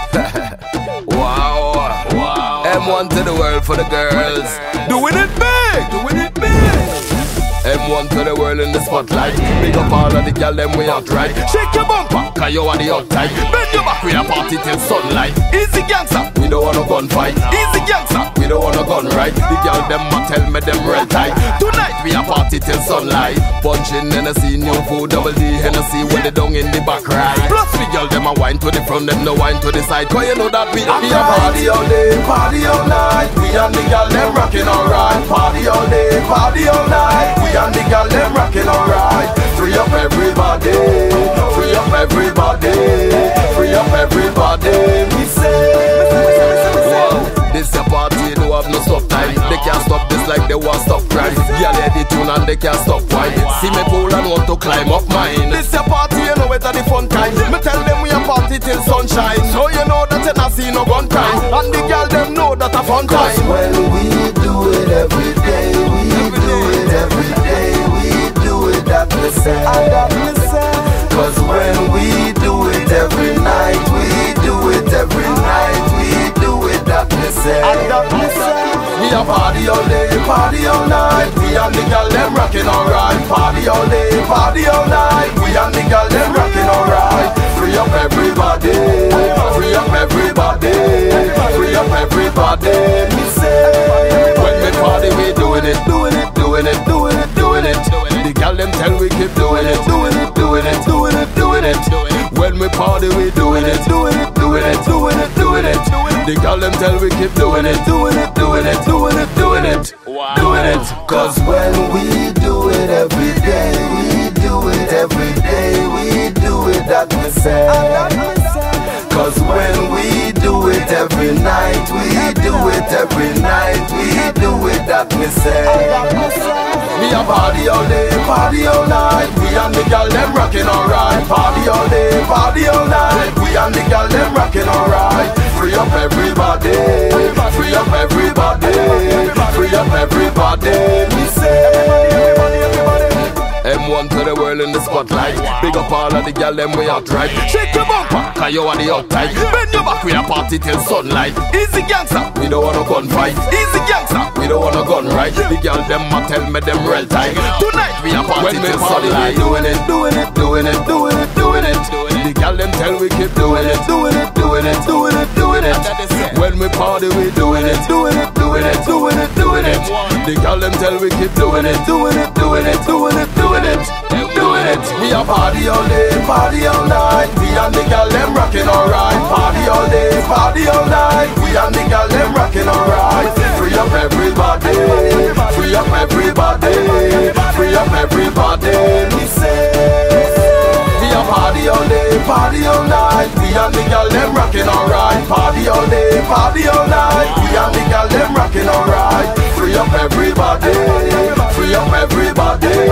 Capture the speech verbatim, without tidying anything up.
Wow, wow. M one to the world for the girls. Doing it big, doing it big. M one to the world in the spotlight. Big up all of the gal them we out right. Shake your bumper, cause you are the outside. Bend your back, we a party till sunlight. Easy gangster, we don't want no gunfight. Easy gangster, we don't want no gun right. The gal them a tell me them real tight. Tonight we a party till sunlight. Punching Hennessy, new food, double D Hennessy with the dung in the back right. Plus the gal them a wine to the front, them no wine to the side. Cause you know that we, we a party all day, party all night. We and the gal them rocking alright. Party all day, party all night. We and the gal them rocking alright. Free up everybody, free up everybody, free up everybody. We say, wow, this a party, you don't have no stop time. They can't stop this like they want stop crime. Yeah, they the tune and they can't stop wine. See me pull and want to climb up mine. This a party, you know it's a the fun time. Me tell them we a party till sunshine. So you know that you not see no gun crime. And the girl them know that a fun time. Cause when we do it every day, we do it every day. That me say, that me say. Cause when we do it every night, we do it every night, we do it, that me say, that me say. We a party all day, party all night. We and the gal them rocking alright. Party all day, party all night. We and the gal them rocking alright. Free up everybody, free up everybody, free up everybody. Me say, when we party we doing it, doing it, doing it, doing it, doing it. The gal them tell we keep doing it, doing it, doing it, doing it, doing it. When we party we doing it, doing it, doing it, doing it, doing it. The gal them tell we keep doing it, doing it, doing it, doing it, doing it, doing it. Cause when we do it every day, we do it every day, we do it, that me say. Cause when we do it every night, we do it every night, we do it, that me say. We a party all day, party all night. We and the gal them rocking alright. Party all day, party all night. We and the gal them rocking alright. Free up everybody, free up everybody, free up everybody. Me say, M one to the world in the spotlight. Big up all of the gal them we out right. Shake your bumper, cause you are the outside. Bend your back, we a party till sunlight. Easy gangster, we don't want no gunfight. Easy gangster, we don't want no gun right. The gal them a tell me them real tight. Tonight we a party till sunlight. Doing it, doing it, doing it, doing it, doing it. The gal them tell we keep doing it, doing it, doing it, doing it, doing it. When we party we doing it, doing it, doing it, doing it, doing it. The gal them tell we keep doing it, doing it, doing it, doing it, doing it, doing it. We a party all day, party all night. We and the gal them rocking alright. Party all day, party all night. We and the gal them rocking alright. Free up everybody, free up everybody, free up everybody. Me say, we a party all day, party all night. We and the gal them rocking alright. Party all day, party all night. We and the gal them rocking alright. Free up everybody, free up everybody.